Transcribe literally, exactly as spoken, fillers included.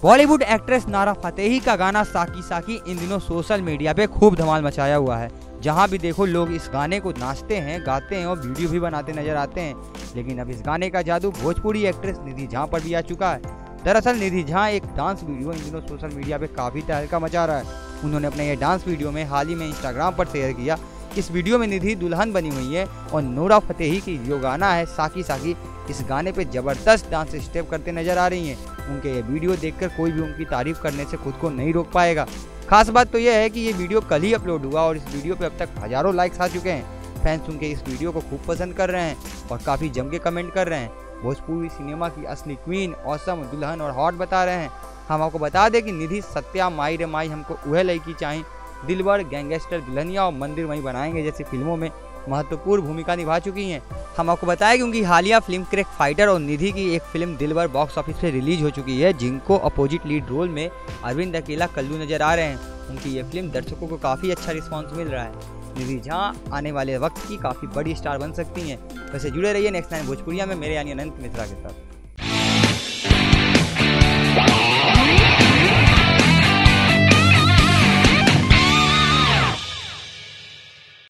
Bollywood actress नारा Fatehi का गाना साकी साकी इन दिनों सोशल मीडिया पे खूब धमाल मचाया हुआ है। जहां भी देखो लोग इस गाने को नाचते हैं, गाते हैं और वीडियो भी बनाते नजर आते हैं। लेकिन अब इस गाने का जादू भोजपुरी एक्ट्रेस निधि झा पर भी आ चुका है। दरअसल निधि झा एक डांस वीडियो इन दिनों सोशल मीडिया पे काफी तहलका मचा रहा है। उन्होंने अपने ये डांस वीडियो में हाल ही में इंस्टाग्राम पर शेयर किया। इस वीडियो में निधि दुल्हन बनी हुई है और नोरा फतेही की जो गाना है साकी साकी, इस गाने पे जबरदस्त डांस स्टेप करते नजर आ रही हैं। उनके ये वीडियो देखकर कोई भी उनकी तारीफ करने से खुद को नहीं रोक पाएगा। खास बात तो यह है कि ये वीडियो कल ही अपलोड हुआ और इस वीडियो पे अब तक हजारों लाइक्स आ चुके हैं। फैंस उनके इस वीडियो को खूब पसंद कर रहे हैं और काफी जम के कमेंट कर रहे हैं। भोजपुरी सिनेमा की असली क्वीन, औसम, दुल्हन और हॉट बता रहे हैं। हम आपको बता दें कि निधि सत्या, माई रे माई, हमको वह लड़की चाहिए, दिलबर, गैंगस्टर, दुल्हनिया और मंदिर वहीं बनाएंगे जैसी फिल्मों में महत्वपूर्ण भूमिका निभा चुकी हैं। हम आपको बताएं कि उनकी हालिया फिल्म क्रेक फाइटर और निधि की एक फिल्म दिलबर बॉक्स ऑफिस पे रिलीज हो चुकी है, जिनको अपोजिट लीड रोल में अरविंद अकेला कल्लू नजर आ रहे हैं। उनकी ये फिल्म दर्शकों को काफी अच्छा रिस्पांस मिल रहा है। निधि झा आने वाले वक्त की काफी बड़ी स्टार बन सकती हैं। वैसे जुड़े रहिए नेक्स्ट नाइन भोजपुरिया में मेरे यानी अनंत मिश्रा के साथ।